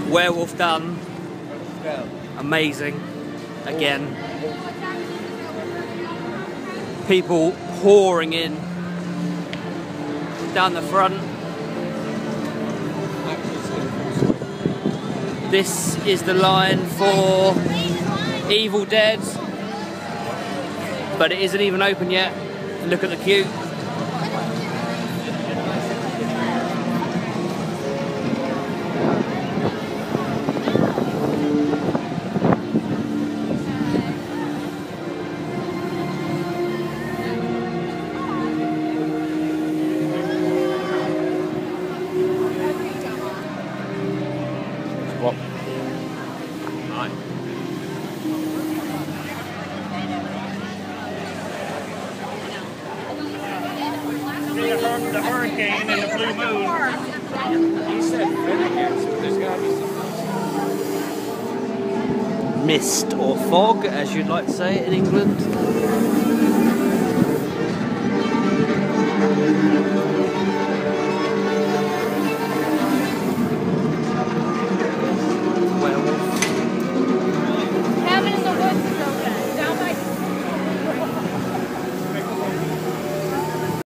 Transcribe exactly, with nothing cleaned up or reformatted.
Werewolf done. Amazing. Again. People pouring in down the front. This is the line for Evil Dead, but it isn't even open yet. Look at the queue. What? Right. The, hur the hurricane and the blue moon. He said Finnegan's, but there's got to be something. Mist or fog, as you'd like to say it in England.